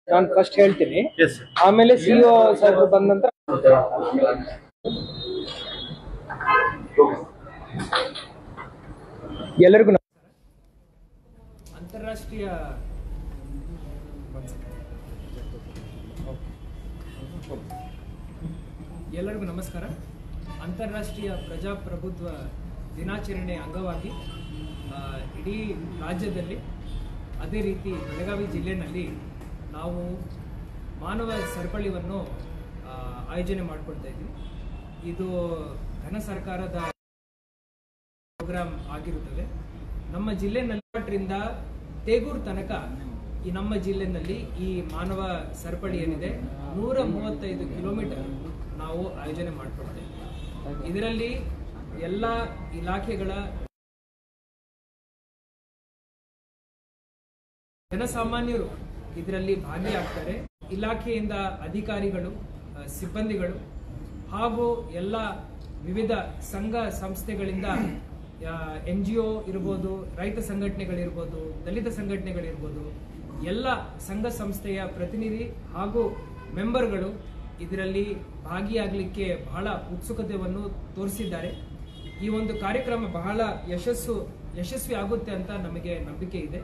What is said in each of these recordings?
ನಾನು ಫಸ್ಟ್ ಹೇಳ್ತೀನಿ, ಆಮೇಲೆ ಸಿಇಒ ಸಾಹೇಬರು ಬಂದ ನಂತರ ಎಲ್ಲರಿಗೂ ಅಂತಾರಾಷ್ಟ್ರೀಯ ನಮಸ್ಕಾರ. ಅಂತಾರಾಷ್ಟ್ರೀಯ ಪ್ರಜಾಪ್ರಭುತ್ವ ದಿನಾಚರಣೆ ಅಂಗವಾಗಿ ಇಡೀ ರಾಜ್ಯದಲ್ಲಿ ಅದೇ ರೀತಿ ಬೆಳಗಾವಿ ಜಿಲ್ಲೆಯಲ್ಲಿ ನಾವು ಮಾನವ ಸರಪಳಿಯನ್ನು ಆಯೋಜನೆ ಮಾಡಿಕೊಳ್ತಾ ಇದ್ವಿ. ಇದು ಘನ ಸರ್ಕಾರದ ಪ್ರೋಗ್ರಾಮ್ ಆಗಿರುತ್ತದೆ. ನಮ್ಮ ಜಿಲ್ಲೆಯಲ್ಲಿ ತೇಗೂರು ತನಕ ಈ ನಮ್ಮ ಜಿಲ್ಲೆಯಲ್ಲಿ ಈ ಮಾನವ ಸರಪಳಿ ಏನಿದೆ 135 ಕಿಲೋಮೀಟರ್ ನಾವು ಆಯೋಜನೆ ಮಾಡಿಕೊಳ್ತಾ ಇದ್ವಿ. ಇದರಲ್ಲಿ ಎಲ್ಲ ಇಲಾಖೆಗಳ ಜನಸಾಮಾನ್ಯರು ಇದರಲ್ಲಿ ಭಾಗಿಯಾಗ್ತಾರೆ. ಇಲಾಖೆಯಿಂದ ಅಧಿಕಾರಿಗಳು, ಸಿಬ್ಬಂದಿಗಳು ಹಾಗೂ ಎಲ್ಲ ವಿವಿಧ ಸಂಘ ಸಂಸ್ಥೆಗಳಿಂದ NGO ಇರ್ಬೋದು, ರೈತ ಸಂಘಟನೆಗಳಿರ್ಬೋದು, ದಲಿತ ಸಂಘಟನೆಗಳಿರ್ಬೋದು, ಎಲ್ಲ ಸಂಘ ಸಂಸ್ಥೆಯ ಪ್ರತಿನಿಧಿ ಹಾಗೂ ಮೆಂಬರ್ಗಳು ಇದರಲ್ಲಿ ಭಾಗಿಯಾಗಲಿಕ್ಕೆ ಬಹಳ ಉತ್ಸುಕತೆಯನ್ನು ತೋರಿಸಿದ್ದಾರೆ. ಈ ಒಂದು ಕಾರ್ಯಕ್ರಮ ಬಹಳ ಯಶಸ್ವಿ ಆಗುತ್ತೆ ಅಂತ ನಮಗೆ ನಂಬಿಕೆ ಇದೆ.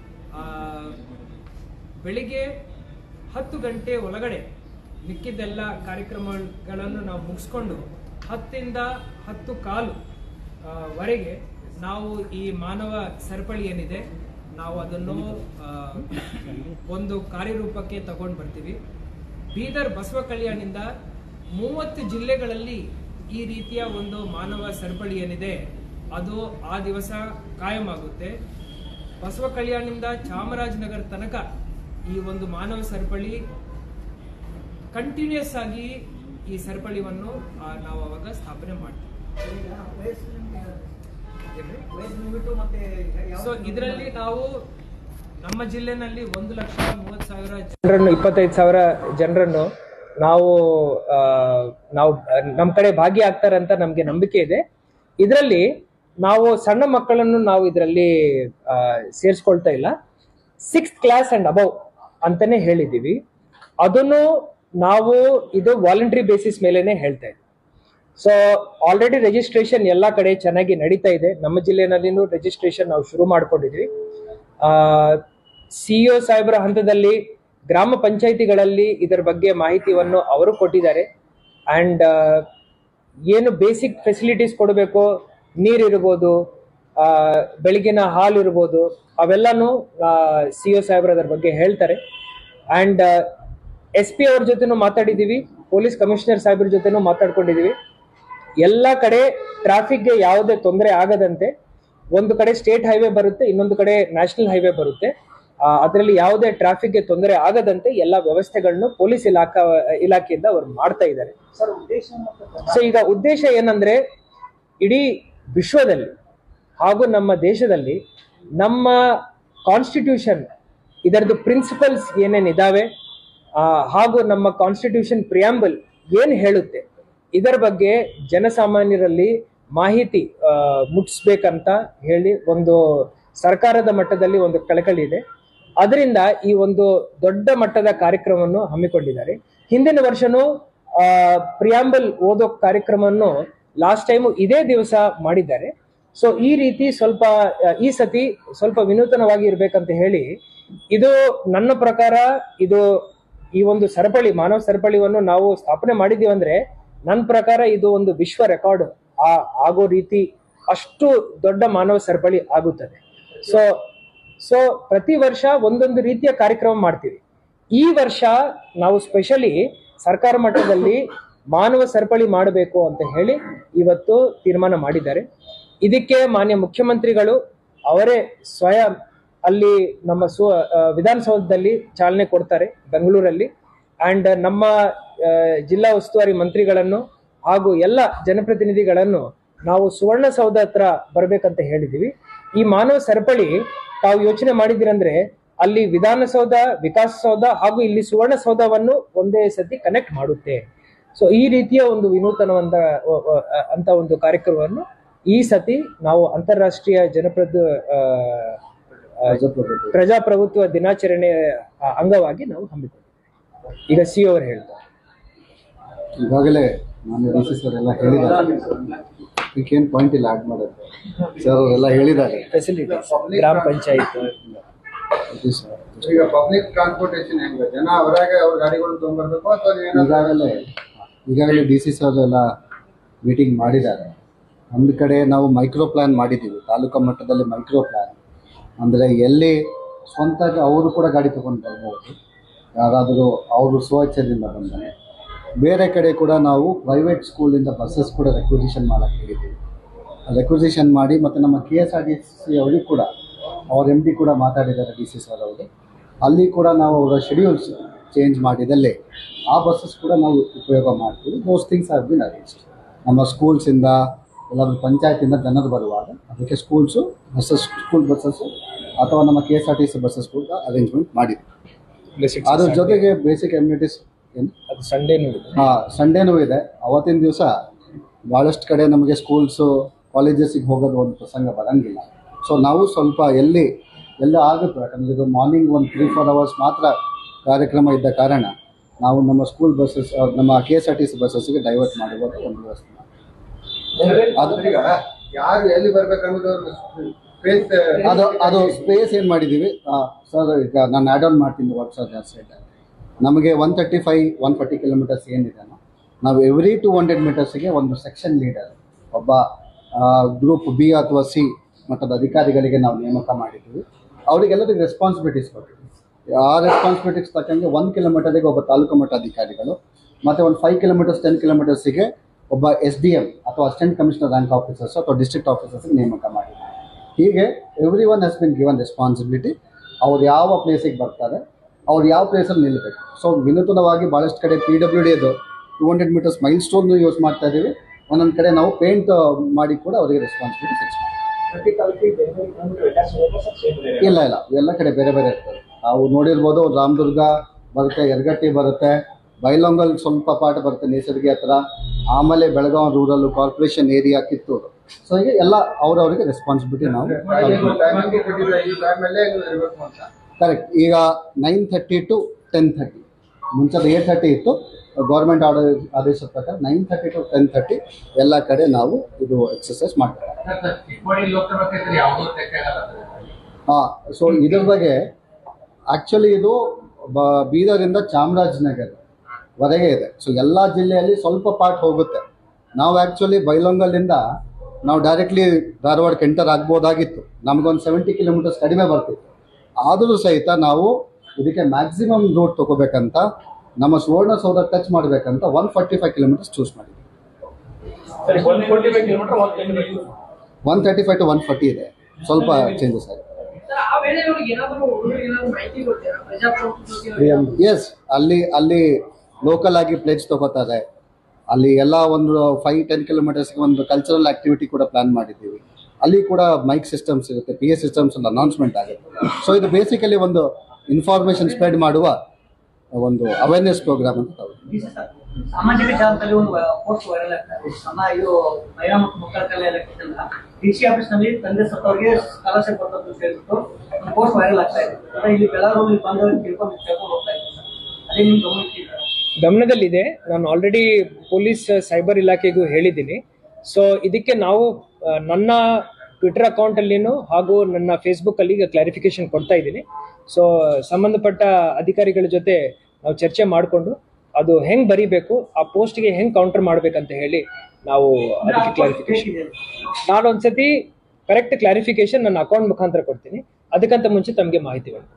ಬೆಳಿಗ್ಗೆ 10 ಗಂಟೆ ಒಳಗಡೆ ಮಿಕ್ಕಿದ್ದೆಲ್ಲ ಕಾರ್ಯಕ್ರಮಗಳನ್ನು ನಾವು ಮುಗಿಸ್ಕೊಂಡು 10ರಿಂದ 10:15 ವರೆಗೆ ನಾವು ಈ ಮಾನವ ಸರಪಳಿ ಏನಿದೆ ನಾವು ಅದನ್ನು ಒಂದು ಕಾರ್ಯರೂಪಕ್ಕೆ ತಗೊಂಡು ಬರ್ತೀವಿ. ಬೀದರ್ ಬಸವ ಕಲ್ಯಾಣಿಂದ 30 ಜಿಲ್ಲೆಗಳಲ್ಲಿ ಈ ರೀತಿಯ ಒಂದು ಮಾನವ ಸರಪಳಿ ಏನಿದೆ ಅದು ಆ ದಿವಸ ಕಾಯಂ ಆಗುತ್ತೆ. ಬಸವ ಕಲ್ಯಾಣಿಂದ ಚಾಮರಾಜನಗರ ತನಕ ಈ ಒಂದು ಮಾನವ ಸರಪಳಿ ಕಂಟಿನ್ಯೂಸ್ ಆಗಿ ಈ ಸರಪಳಿಯನ್ನು ನಾವು ಅವಾಗ ಸ್ಥಾಪನೆ ಮಾಡ್ತೀವಿ. ಸೊ ಇದರಲ್ಲಿ ನಾವು ನಮ್ಮ ಜಿಲ್ಲೆನಲ್ಲಿ 1,30,000 ಜನರನ್ನು 25,000 ಜನರನ್ನು ನಾವು ನಮ್ಮ ಕಡೆ ಭಾಗಿಯಾಗ್ತಾರೆ ಅಂತ ನಮ್ಗೆ ನಂಬಿಕೆ ಇದೆ. ಇದರಲ್ಲಿ ನಾವು ಸಣ್ಣ ಮಕ್ಕಳನ್ನು ನಾವು ಇದರಲ್ಲಿ ಸೇರಿಸ್ಕೊಳ್ತಾ ಇಲ್ಲ. 6th ಕ್ಲಾಸ್ ಅಂಡ್ ಅಬೌವ್ ಅಂತಾನೆ ಹೇಳಿದೀವಿ. ಅದನ್ನು ನಾವು ಇದು ವಾಲಂಟರಿ ಬೇಸಿಸ್ ಮೇಲೆನೆ ಹೇಳ್ತಾ ಇದ್ದೀವಿ. ಸೊ ಆಲ್ರೆಡಿ ರಿಜಿಸ್ಟ್ರೇಷನ್ ಎಲ್ಲಾ ಕಡೆ ಚೆನ್ನಾಗಿ ನಡೀತಾ ಇದೆ. ನಮ್ಮ ಜಿಲ್ಲೆನಲ್ಲಿನೂ ರಿಜಿಸ್ಟ್ರೇಷನ್ ನಾವು ಶುರು ಮಾಡ್ಕೊಂಡಿದ್ವಿ. ಸಿಇಒ ಸಾಹೇಬರ ಹಂತದಲ್ಲಿ ಗ್ರಾಮ ಪಂಚಾಯಿತಿಗಳಲ್ಲಿ ಇದರ ಬಗ್ಗೆ ಮಾಹಿತಿಯನ್ನು ಅವರು ಕೊಟ್ಟಿದ್ದಾರೆ. ಅಂಡ್ ಏನು ಬೇಸಿಕ್ ಫೆಸಿಲಿಟೀಸ್ ಕೊಡಬೇಕು, ನೀರಿರ್ಬೋದು, ಬೆಳಗಿನ ಹಾಲು ಇರ್ಬೋದು, ಅವೆಲ್ಲಾನು ಸಿಇಒ ಸಾಹೇಬ್ರ ಅದರ ಬಗ್ಗೆ ಹೇಳ್ತಾರೆ. ಅಂಡ್ SP ಅವ್ರ ಜೊತೆನೂ ಮಾತಾಡಿದೀವಿ, ಪೊಲೀಸ್ ಕಮಿಷನರ್ ಸಾಹೇಬ್ರ ಜೊತೆನೂ ಮಾತಾಡ್ಕೊಂಡಿದೀವಿ. ಎಲ್ಲ ಕಡೆ ಟ್ರಾಫಿಕ್ಗೆ ಯಾವುದೇ ತೊಂದರೆ ಆಗದಂತೆ, ಒಂದು ಕಡೆ ಸ್ಟೇಟ್ ಹೈವೇ ಬರುತ್ತೆ, ಇನ್ನೊಂದು ಕಡೆ ನ್ಯಾಷನಲ್ ಹೈವೇ ಬರುತ್ತೆ, ಅದರಲ್ಲಿ ಯಾವುದೇ ಟ್ರಾಫಿಕ್ಗೆ ತೊಂದರೆ ಆಗದಂತೆ ಎಲ್ಲ ವ್ಯವಸ್ಥೆಗಳನ್ನು ಪೊಲೀಸ್ ಇಲಾಖೆಯಿಂದ ಅವರು ಮಾಡ್ತಾ ಇದ್ದಾರೆ. ಸೊ ಈಗ ಉದ್ದೇಶ ಏನಂದ್ರೆ, ಇಡೀ ವಿಶ್ವದಲ್ಲಿ ಹಾಗೂ ನಮ್ಮ ದೇಶದಲ್ಲಿ ನಮ್ಮ ಕಾನ್ಸ್ಟಿಟ್ಯೂಷನ್ ಇದರದ್ದು ಪ್ರಿನ್ಸಿಪಲ್ಸ್ ಏನೇನಿದಾವೆ ಹಾಗೂ ನಮ್ಮ ಕಾನ್ಸ್ಟಿಟ್ಯೂಷನ್ ಪ್ರಿಯಾಂಬಲ್ ಏನ್ ಹೇಳುತ್ತೆ ಇದರ ಬಗ್ಗೆ ಜನಸಾಮಾನ್ಯರಲ್ಲಿ ಮಾಹಿತಿ ಮುಟ್ಟಿಸ್ಬೇಕಂತ ಹೇಳಿ ಒಂದು ಸರ್ಕಾರದ ಮಟ್ಟದಲ್ಲಿ ಒಂದು ಕಳಕಳಿ ಇದೆ. ಅದರಿಂದ ಈ ಒಂದು ದೊಡ್ಡ ಮಟ್ಟದ ಕಾರ್ಯಕ್ರಮವನ್ನು ಹಮ್ಮಿಕೊಂಡಿದ್ದಾರೆ. ಹಿಂದಿನ ವರ್ಷನೂ ಪ್ರಿಯಾಂಬಲ್ ಓದೋ ಕಾರ್ಯಕ್ರಮವನ್ನು ಲಾಸ್ಟ್ ಟೈಮು ಇದೇ ದಿವಸ ಮಾಡಿದ್ದಾರೆ. ಸೊ ಈ ರೀತಿ ಈ ಸತಿ ಸ್ವಲ್ಪ ವಿನೂತನವಾಗಿ ಇರ್ಬೇಕಂತ ಹೇಳಿ, ಇದು ನನ್ನ ಪ್ರಕಾರ ಈ ಒಂದು ಸರಪಳಿ, ಮಾನವ ಸರಪಳಿಯನ್ನು ನಾವು ಸ್ಥಾಪನೆ ಮಾಡಿದೀವಿ ಅಂದ್ರೆ ನನ್ನ ಪ್ರಕಾರ ಇದು ಒಂದು ವಿಶ್ವ ರೆಕಾರ್ಡ್ ಆಗೋ ರೀತಿ ಅಷ್ಟು ದೊಡ್ಡ ಮಾನವ ಸರಪಳಿ ಆಗುತ್ತದೆ. ಸೊ ಪ್ರತಿ ವರ್ಷ ಒಂದೊಂದು ರೀತಿಯ ಕಾರ್ಯಕ್ರಮ ಮಾಡ್ತೀವಿ. ಈ ವರ್ಷ ನಾವು ಸ್ಪೆಷಲಿ ಸರ್ಕಾರ ಮಟ್ಟದಲ್ಲಿ ಮಾನವ ಸರಪಳಿ ಮಾಡಬೇಕು ಅಂತ ಹೇಳಿ ಇವತ್ತು ತೀರ್ಮಾನ ಮಾಡಿದ್ದಾರೆ. ಇದಕ್ಕೆ ಮಾನ್ಯ ಮುಖ್ಯಮಂತ್ರಿಗಳು ಅವರೇ ಸ್ವಯಂ ಅಲ್ಲಿ ನಮ್ಮ ವಿಧಾನಸೌಧದಲ್ಲಿ ಚಾಲನೆ ಕೊಡ್ತಾರೆ ಬೆಂಗಳೂರಲ್ಲಿ. ಅಂಡ್ ನಮ್ಮ ಜಿಲ್ಲಾ ಉಸ್ತುವಾರಿ ಮಂತ್ರಿಗಳನ್ನು ಹಾಗೂ ಎಲ್ಲ ಜನಪ್ರತಿನಿಧಿಗಳನ್ನು ನಾವು ಸುವರ್ಣಸೌಧ ಹತ್ರ ಬರ್ಬೇಕಂತ ಹೇಳಿದೀವಿ. ಈ ಮಾನವ ಸರಪಳಿ ತಾವು ಯೋಚನೆ ಮಾಡಿದಿರಂದ್ರೆ ಅಲ್ಲಿ ವಿಧಾನಸೌಧ, ವಿಕಾಸಸೌಧ ಹಾಗೂ ಇಲ್ಲಿ ಸುವರ್ಣಸೌಧವನ್ನು ಒಂದೇ ಸತಿ ಕನೆಕ್ಟ್ ಮಾಡುತ್ತೆ. ಸೊ ಈ ರೀತಿಯ ಒಂದು ವಿನೂತನವಾದ ಅಂತ ಒಂದು ಕಾರ್ಯಕ್ರಮವನ್ನು ಈ ಸತಿ ನಾವು ಅಂತಾರಾಷ್ಟ್ರೀಯ ಪ್ರಜಾಪ್ರಭುತ್ವ ದಿನಾಚರಣೆ ಅಂಗವಾಗಿ ನಾವು ಹಮ್ಮಿಕೊಂಡಿದ್ದೇವೆ. ಈಗ ಸಿ ಅವರು ಹೇಳ್ತಾರೆ. ಈಗಾಗಲೇ ನಾನು ಡಿ ಸಿ ಸರ್ ಎಲ್ಲ ಹೇಳಿದ್ದಾರೆ, ಇದಕ್ಕೇನು ಪಾಯಿಂಟ್ ಇಲ್ಲ ಆ್ಯಡ್ ಮಾಡೋದು. ಸರ್ ಅವರೆಲ್ಲ ಹೇಳಿದ್ದಾರೆ ಫೆಸಿಲಿಟೀಸ್ ಗ್ರಾಮ ಪಂಚಾಯತ್. ಈಗ ಪಬ್ಲಿಕ್ ಟ್ರಾನ್ಸ್ಪೋರ್ಟೇಷನ್ ಹೆಂಗೆ ಜನ ಹೊರಗೆ ಅವ್ರ ಗಾಡಿಗಳು ತೊಗೊಂಡ್ಬರ್ಬೇಕು ಅಥವಾ ಈಗಾಗಲೇ ಡಿ ಸಿ ಸರ್ ಎಲ್ಲ ಮೀಟಿಂಗ್ ಮಾಡಿದ್ದಾರೆ. ಒಂದು ಕಡೆ ನಾವು ಮೈಕ್ರೋ ಪ್ಲ್ಯಾನ್ ಮಾಡಿದ್ದೀವಿ, ತಾಲೂಕು ಮಟ್ಟದಲ್ಲಿ ಮೈಕ್ರೋ ಪ್ಲ್ಯಾನ್ ಅಂದರೆ ಎಲ್ಲಿ ಸ್ವಂತ ಅವರು ಕೂಡ ಗಾಡಿ ತೊಗೊಂಡು ಬರ್ಬೋದು, ಯಾರಾದರೂ ಅವರು ಸ್ವಚ್ಛದಿಂದ ಬಂದರೆ. ಬೇರೆ ಕಡೆ ಕೂಡ ನಾವು ಪ್ರೈವೇಟ್ ಸ್ಕೂಲಿಂದ ಬಸ್ಸಸ್ ಕೂಡ ರೆಕ್ವಿಸಿಷನ್ ಮಾಡೋಕ್ಕೆ ಹೇಳಿದ್ದೀವಿ. ರೆಕ್ವಿಸಿಷನ್ ಮಾಡಿ ಮತ್ತು ನಮ್ಮ KSRTC ಅವರಿಗೆ ಕೂಡ ಅವ್ರ MD ಕೂಡ ಮಾತಾಡಿದ್ದಾರೆ ಡಿ ಸಿ ಸರ್ ಅವರು. ಅಲ್ಲಿ ಕೂಡ ನಾವು ಅವರ ಶೆಡ್ಯೂಲ್ಸ್ ಚೇಂಜ್ ಮಾಡಿದಲ್ಲಿ ಆ ಬಸ್ಸಸ್ ಕೂಡ ನಾವು ಉಪಯೋಗ ಮಾಡ್ತೀವಿ. Those things have been arranged. ನಮ್ಮ ಸ್ಕೂಲ್ಸಿಂದ ಎಲ್ಲಾದರೂ ಪಂಚಾಯತಿಂದ ಜನರು ಬರುವಾಗ ಅದಕ್ಕೆ ಸ್ಕೂಲ್ ಬಸ್ಸಸ್ಸು ಅಥವಾ ನಮ್ಮ KSRTC ಬಸ್ಸಸ್ ಕೂಡ ಅರೇಂಜ್ಮೆಂಟ್ ಮಾಡಿದ್ವಿ. ಅದ್ರ ಜೊತೆಗೆ ಬೇಸಿಕ್ ಅಮ್ಯುನಿಟೀಸ್ ಏನು ಅದು ಸಂಡೇನೂ ಸಂಡೇನೂ ಇದೆ. ಅವತ್ತಿನ ದಿವಸ ಭಾಳಷ್ಟು ಕಡೆ ನಮಗೆ ಸ್ಕೂಲ್ಸು ಕಾಲೇಜಸ್ಸಿಗೆ ಹೋಗೋದು ಒಂದು ಪ್ರಸಂಗ ಬರೋಂಗಿಲ್ಲ. ಸೊ ನಾವು ಸ್ವಲ್ಪ ಎಲ್ಲ ಆಗುತ್ತೆ, ಯಾಕಂದರೆ ಇದು ಮಾರ್ನಿಂಗ್ ಒಂದು 3-4 ಅವರ್ಸ್ ಮಾತ್ರ ಕಾರ್ಯಕ್ರಮ ಇದ್ದ ಕಾರಣ ನಾವು ನಮ್ಮ ಸ್ಕೂಲ್ ಬಸ್ಸಸ್ ನಮ್ಮ KSRTC ಬಸ್ಸಸ್ಸಿಗೆ ಡೈವರ್ಟ್ ಮಾಡುವಾಗ ಒಂದು ವ್ಯವಸ್ಥೆ ಅದು ಯಾರು ಎಲ್ಲಿ ಬರ್ಬೇಕನ್ನೋದು ಅದು ಸ್ಪೇಸ್ ಏನು ಮಾಡಿದ್ದೀವಿ ಸರ್. ಈಗ ನಾನು ಆ್ಯಡ್ ಆನ್ ಮಾಡ್ತೀನಿ ವಾಟ್ಸಪ್ ಜಾಸ್ತಿ ಇದೆ. ನಮಗೆ 135-140 ಕಿಲೋಮೀಟರ್ಸ್ ಏನಿದೆ, ನಾವು ಎವ್ರಿ 200 ಮೀಟರ್ಸಿಗೆ ಒಂದು ಸೆಕ್ಷನ್ ಲೀಡರ್, ಒಬ್ಬ ಗ್ರೂಪ್ B ಅಥವಾ C ಮಟ್ಟದ ಅಧಿಕಾರಿಗಳಿಗೆ ನಾವು ನೇಮಕ ಮಾಡಿದ್ದೀವಿ. ಅವರಿಗೆಲ್ಲರಿಗೂ ರೆಸ್ಪಾನ್ಸಿಬಿಲಿಟೀಸ್ ಕೊಟ್ಟಿದ್ದೀವಿ. ಆ ರೆಸ್ಪಾನ್ಸಿಬಿಲಿಟೀಸ್ ತಕ್ಕಂಗೆ 1 ಕಿಲೋಮೀಟರಿಗೆ ಒಬ್ಬ ತಾಲೂಕು ಮಟ್ಟ ಅಧಿಕಾರಿಗಳು ಮತ್ತು ಒಂದು 5 ಕಿಲೋಮೀಟರ್ಸ್ 10 ಕಿಲೋಮೀಟರ್ಸಿಗೆ ಒಬ್ಬ SDM ಅಥವಾ ಅಸಿಸ್ಟೆಂಟ್ ಕಮಿಷನರ್ ರ್ಯಾಂಕ್ ಆಫೀಸರ್ಸ್ ಅಥವಾ ಡಿಸ್ಟ್ರಿಕ್ಟ್ ಆಫೀಸರ್ಸ್ಗೆ ನೇಮಕ ಮಾಡಿದ್ದೀವಿ. ಹೀಗೆ every one has been given responsibility. ಅವ್ರು ಯಾವ ಪ್ಲೇಸಿಗೆ ಬರ್ತಾರೆ, ಅವ್ರು ಯಾವ ಪ್ಲೇಸಲ್ಲಿ ನಿಲ್ಲಬೇಕು. ಸೊ ವಿನೂತನವಾಗಿ ಭಾಳಷ್ಟು ಕಡೆ PWD ಅದು 200 ಮೀಟರ್ಸ್ ಮೈಲ್ ಸ್ಟೋನ್ ಯೂಸ್ ಮಾಡ್ತಾ ಇದ್ದೀವಿ. ಒಂದೊಂದು ಕಡೆ ನಾವು ಪೇಂಟ್ ಮಾಡಿ ಕೂಡ ಅವರಿಗೆ ರೆಸ್ಪಾನ್ಸಿಬಿಲಿಟಿ ಫಿಕ್ಸ್ ಮಾಡ್ತೀವಿ. ಇಲ್ಲ ಎಲ್ಲ ಕಡೆ ಬೇರೆ ಬೇರೆ ಇರ್ತದೆ. ನಾವು ನೋಡಿರ್ಬೋದು, ರಾಮದುರ್ಗ ಬರುತ್ತೆ, ಯರಗಟ್ಟಿ ಬರುತ್ತೆ, ಬೈಲೊಂಗಲ್ ಸ್ವಲ್ಪ ಪಾಠ ಬರುತ್ತೆ ನೇಸರ್ಗಿ ಹತ್ರ, ಆಮೇಲೆ Belagavi rural corporation area, Kittur. So ಹೀಗೆ ಎಲ್ಲ ಅವರವರಿಗೆ ರೆಸ್ಪಾನ್ಸಿಬಿಲಿಟಿ ನಾವು ಕರೆಕ್ಟ್. ಈಗ 9:30 to 10:30, ಮುಂಚೆ 8:30 ಇತ್ತು. ಗೌರ್ಮೆಂಟ್ ಆದೇಶದ ಪ್ರಕಾರ 9:30 to 10:30 ಎಲ್ಲ ಕಡೆ ನಾವು ಇದು ಎಕ್ಸಸೈಸ್ ಮಾಡ್ತೇವೆ. ಸೊ ಇದ್ರ ಬಗ್ಗೆ ಆ್ಯಕ್ಚುಲಿ ಇದು ಬೀದರಿಂದ ಚಾಮರಾಜನಗರವರೆಗೆ ಇದೆ. ಸೊ ಎಲ್ಲ ಜಿಲ್ಲೆಯಲ್ಲಿ ಸ್ವಲ್ಪ ಪಾರ್ಟ್ ಹೋಗುತ್ತೆ. ನಾವು ಆ್ಯಕ್ಚುಲಿ ಬೈಲೊಂಗಲ್ಲಿಂದ ನಾವು ಡೈರೆಕ್ಟ್ಲಿ ಧಾರವಾಡಕ್ಕೆ ಎಂಟರ್ ಆಗ್ಬೋದಾಗಿತ್ತು. ನಮಗೊಂದು 70 ಕಿಲೋಮೀಟರ್ಸ್ ಕಡಿಮೆ ಬರ್ತಿತ್ತು. ಆದರೂ ಸಹಿತ ನಾವು ಇದಕ್ಕೆ ಮ್ಯಾಕ್ಸಿಮಮ್ ರೂಟ್ ತೊಗೋಬೇಕಂತ, ನಮ್ಮ ಸುವರ್ಣಸೌಧ ಟಚ್ ಮಾಡಬೇಕಂತ 145 ಕಿಲೋಮೀಟರ್ಸ್ ಚೂಸ್ ಮಾಡಿದ್ವಿ. 135 to 140 ಇದೆ, ಸ್ವಲ್ಪ ಚೇಂಜಸ್ ಆಗಿದೆ. ಎಸ್, ಅಲ್ಲಿ ಲೋಕಲ್ ಆಗಿ ಪ್ಲೇಸ್ ತಗೋತಾರೆ. ಅಲ್ಲಿ ಎಲ್ಲ ಒಂದು 5-10 ಕಿಲೋಮೀಟರ್ಸ್ಗೆ ಒಂದು ಕಲ್ಚರಲ್ ಆಕ್ಟಿವಿಟಿ ಕೂಡ ಪ್ಲಾನ್ ಮಾಡಿದ್ದೀವಿ. ಅಲ್ಲಿ ಕೂಡ ಮೈಕ್ ಸಿಸ್ಟಮ್ಸ್ ಇರುತ್ತೆ, PA ಸಿಸ್ಟಮ್ಸ್ ಎಲ್ಲ ಅನೌನ್ಸ್ಮೆಂಟ್ ಆಗುತ್ತೆ. ಸೊ ಇದು ಬೇಸಿಕಲಿ ಒಂದು ಇನ್ಫಾರ್ಮೇಷನ್ ಸ್ಪ್ರೆಡ್ ಮಾಡುವ ಒಂದು ಅವೇರ್ನೆಸ್ ಪ್ರೋಗ್ರಾಮ್ ಅಂತ ತಗೊಳ್ತೀವಿ. ಸಾಮಾಜಿಕ ಜಾಲತಾಣದಲ್ಲಿ ಒಂದು ಪೋಸ್ಟ್ ವೈರಲ್ ಆಗ್ತದೆ. ಇದು ಮಹಿಳಾ ಮತ್ತು ಮಕ್ಕಳ ಕಲ್ಯಾಣ ಇಲಾಖೆಯಿಂದ DC ಆಫೀಸ್ನಲ್ಲಿ ತಂದೆ ಸತ್ತವರಿಗೆ ಸ್ಕಾಲರ್ಶಿಪ್ ಬರ್ತದೆ ಅಂತ ಹೇಳ್ಬಿಟ್ಟು ಒಂದು ಪೋಸ್ಟ್ ವೈರಲ್ ಆಗ್ತಾ ಇದೆ. ಇಲ್ಲಿ ಬೆಳಗಾವಿ ಬಂದವರಿಗೆ ತಿಳ್ಕೊಂಡು ಹೋಗ್ತಾ ಇದೆ. ಅದೇ ನಿಮ್ಮ ಗಮನದಲ್ಲಿದೆ. ನಾನು ಆಲ್ರೆಡಿ ಪೊಲೀಸ್ ಸೈಬರ್ ಇಲಾಖೆಗೂ ಹೇಳಿದ್ದೀನಿ. ಸೊ ಇದಕ್ಕೆ ನಾವು ನನ್ನ ಟ್ವಿಟರ್ ಅಕೌಂಟಲ್ಲಿನೂ ಹಾಗೂ ನನ್ನ ಫೇಸ್ಬುಕ್ಕಲ್ಲಿ ಈಗ ಕ್ಲಾರಿಫಿಕೇಶನ್ ಕೊಡ್ತಾ ಇದ್ದೀನಿ. ಸೊ ಸಂಬಂಧಪಟ್ಟ ಅಧಿಕಾರಿಗಳ ಜೊತೆ ನಾವು ಚರ್ಚೆ ಮಾಡಿಕೊಂಡು ಅದು ಹೆಂಗೆ ಬರೀಬೇಕು, ಆ ಪೋಸ್ಟ್ಗೆ ಹೆಂಗೆ ಕೌಂಟರ್ ಮಾಡಬೇಕಂತ ಹೇಳಿ ನಾವು ಅದಕ್ಕೆ ಕ್ಲಾರಿಫಿಕೇಶನ್, ನಾನು ಒಂದ್ಸತಿ ಕರೆಕ್ಟ್ ಕ್ಲಾರಿಫಿಕೇಶನ್ ನನ್ನ ಅಕೌಂಟ್ ಮುಖಾಂತರ ಕೊಡ್ತೀನಿ. ಅದಕ್ಕಂತ ಮುಂಚೆ ತಮಗೆ ಮಾಹಿತಿ ಬೇಕು.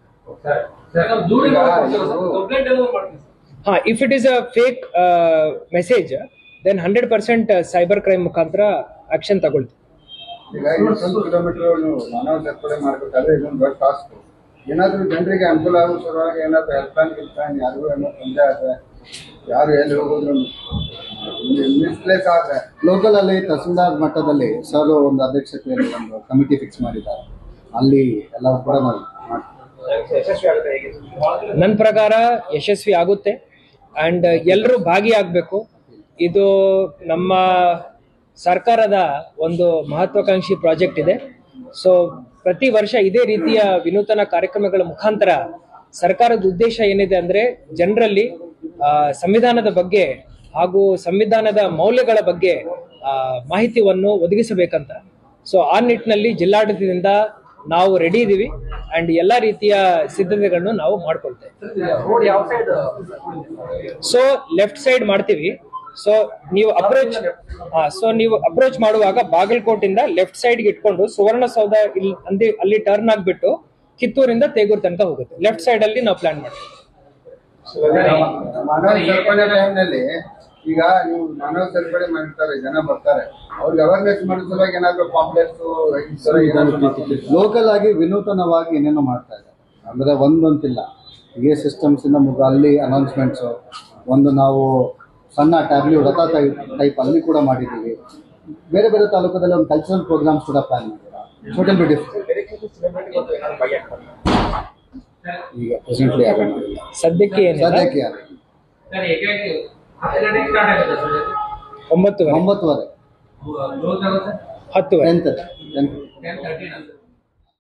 If it is a fake message, then 100% cyber crime ಮುಖಾಂತರ ಆಕ್ಷನ್ ತಗೊಳ್ತೀವಿ. ಈಗ 1 ಕಿಲೋಮೀಟರ್ ಮಾನವ ಸರಪಳಿ ಮಾಡಬೇಕಾದ್ರೆ ಇದೊಂದು ದೊಡ್ಡ ಟಾಸ್ಕ್. ಏನಾದರೂ ಜನರಿಗೆ ಅನುಕೂಲ ಆಗೋ ಸಲುವಾಗಿ ಏನಾದರೂ ಹೆಲ್ಪ್ಲೈನ್ ಯಾರಿಗೂ ಏನೋ ತೊಂದರೆ ಆದರೆ ಯಾರು ಎಲ್ಲಿ ಹೋಗೋದು ಮಿಸ್ಪ್ಲೇಸ್ ಆದರೆ ಲೋಕಲಲ್ಲಿ ತಹಸೀಲ್ದಾರ್ ಮಟ್ಟದಲ್ಲಿ ಸರ್ ಒಂದು ಅಧ್ಯಕ್ಷತೆಯಲ್ಲಿ ಒಂದು ಕಮಿಟಿ ಫಿಕ್ಸ್ ಮಾಡಿದ್ದಾರೆ. ಅಲ್ಲಿ ಎಲ್ಲ ಕೂಡ ನಾವು ನನ್ನ ಪ್ರಕಾರ ಯಶಸ್ವಿ ಆಗುತ್ತೆ. ಆ್ಯಂಡ್ ಎಲ್ಲರೂ ಭಾಗಿಯಾಗಬೇಕು. ಇದು ನಮ್ಮ ಸರ್ಕಾರದ ಒಂದು ಮಹತ್ವಾಕಾಂಕ್ಷಿ ಪ್ರಾಜೆಕ್ಟ್ ಇದೆ. ಸೊ ಪ್ರತಿ ವರ್ಷ ಇದೇ ರೀತಿಯ ವಿನೂತನ ಕಾರ್ಯಕ್ರಮಗಳ ಮುಖಾಂತರ ಸರ್ಕಾರದ ಉದ್ದೇಶ ಏನಿದೆ ಅಂದ್ರೆ ಜನರಲ್ಲಿ ಸಂವಿಧಾನದ ಬಗ್ಗೆ ಹಾಗೂ ಸಂವಿಧಾನದ ಮೌಲ್ಯಗಳ ಬಗ್ಗೆ ಮಾಹಿತಿಯನ್ನು ಒದಗಿಸಬೇಕಂತ. ಸೊ ಆ ನಿಟ್ಟಿನಲ್ಲಿ ಜಿಲ್ಲಾಡಳಿತದಿಂದ ನಾವು ರೆಡಿ ಇದೀವಿ ಅಂಡ್ ಎಲ್ಲಾ ರೀತಿಯ ಸಿದ್ಧತೆಗಳನ್ನು ನಾವು ಮಾಡ್ಕೊಳ್ತೇವೆ. ಸೊ ಲೆಫ್ಟ್ ಸೈಡ್ ಮಾಡ್ತೀವಿ. ಸೊ ನೀವು ಅಪ್ರೋಚ್ ಮಾಡುವಾಗ ಬಾಗಲಕೋಟಿಂದ ಲೆಫ್ಟ್ ಸೈಡ್ ಇಟ್ಕೊಂಡು ಸುವರ್ಣಸೌಧ ಅಲ್ಲಿ ಟರ್ನ್ ಆಗ್ಬಿಟ್ಟು ಕಿತ್ತೂರಿಂದ ತೇಗೂರ್ ತನಕ ಹೋಗುತ್ತೆ. ಲೆಫ್ಟ್ ಸೈಡ್ ಅಲ್ಲಿ ನಾವು ಪ್ಲಾನ್ ಮಾಡ್ತೀವಿ. ಮಾನವ ಸರಪಳಿ ಟೈಮ್ನಲ್ಲಿ ಈಗ ನೀವು ಮಾನವ ಸರಪಳಿ ಮಾಡ್ತಾರೆ, ಜನ ಬರ್ತಾರೆ, ಅವ್ರಿಗೆ ಅವೇರ್ನೆಸ್ ಮಾಡೋ ಸಲುವಾಗಿ ಏನಾದ್ರು ಕಾಂಪ್ಲೆಕ್ಸ್ ಲೋಕಲ್ ಆಗಿ ವಿನೂತನವಾಗಿ ಏನೇನೋ ಮಾಡ್ತಾ ಇದ್ದಾರೆ. ಅಂದ್ರೆ ಒಂದಂತಿಲ್ಲ, ಈ ಸಿಸ್ಟಮ್ಸ್ ಇಂದ ಅಲ್ಲಿ ಅನೌನ್ಸ್ಮೆಂಟ್ಸ್ ಒಂದು ನಾವು ಸಣ್ಣ ಟ್ಯಾಬ್ಲ್ಯೂ ರಥ ಟೈಪ್ ಅಲ್ಲಿ ಕೂಡ ಮಾಡಿದ್ದೀವಿ. ಬೇರೆ ಬೇರೆ ತಾಲೂಕದಲ್ಲಿ ಒಂದು ಕಲ್ಚರಲ್ ಪ್ರೋಗ್ರಾಮ್ಸ್ ಕೂಡ ಪ್ಲಾನ್ ಮಾಡಿದ್ದಾರೆ. So it will be different. ಈಗ ಪ್ರೆಸೆಂಟ್ಲಿ ಸದ್ಯಕ್ಕೆ ಸದ್ಯಕ್ಕೆ 9:30 10 10:30